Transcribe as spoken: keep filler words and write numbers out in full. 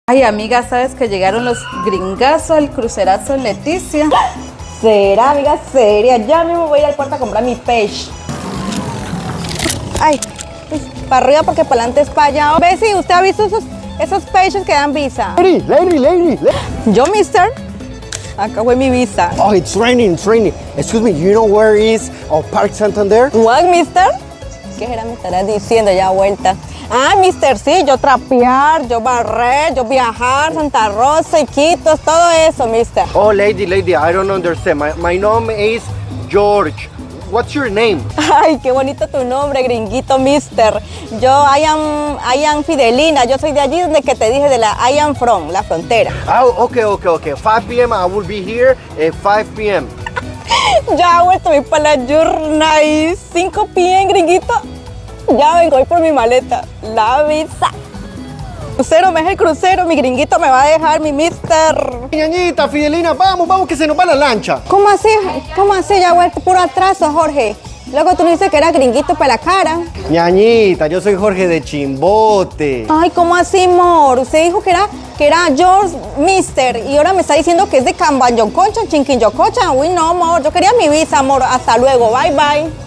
Ay, amiga, ¿sabes que llegaron los gringazos, el crucerazo Leticia? ¿Será, amiga? Seria. Ya mismo voy a ir al puerto a comprar mi peixe. Ay, pues, para arriba porque para adelante es para allá. Bessie, ¿usted ha visto esos, esos peixes que dan visa? Lady, lady, lady. Yo, mister. Acá fue mi visa. Oh, it's raining, it's raining. Excuse me, you know where is our Park Santander? What, mister? ¿Qué era me estarás diciendo ya vuelta? Ah, mister, sí, yo trapear, yo barrer, yo viajar, Santa Rosa, Iquitos, todo eso, mister. Oh, lady, lady, I don't understand. My, my name is George. What's your name? Ay, qué bonito tu nombre, gringuito, mister. Yo, I am, I am Fidelina, yo soy de allí donde que te dije, de la I am from, la frontera. Oh, okay, okay, okay. five p m I will be here at five p m Ya vuelto, voy para la journey. cinco p m, gringuito. Ya vengo, voy por mi maleta. La visa. Crucero, me es el crucero, mi gringuito me va a dejar, mi mister. Ñañita, Fidelina, vamos, vamos, que se nos va la lancha. ¿Cómo así? ¿Cómo así? Ya vuelto puro atraso, Jorge. Luego tú me dices que era gringuito para la cara. Ñañita, yo soy Jorge de Chimbote. Ay, ¿cómo así, amor? Usted dijo que era, que era George Mister y ahora me está diciendo que es de Cambanyococha, Chinquinyococha. Uy, no, amor, yo quería mi visa, amor. Hasta luego, bye, bye.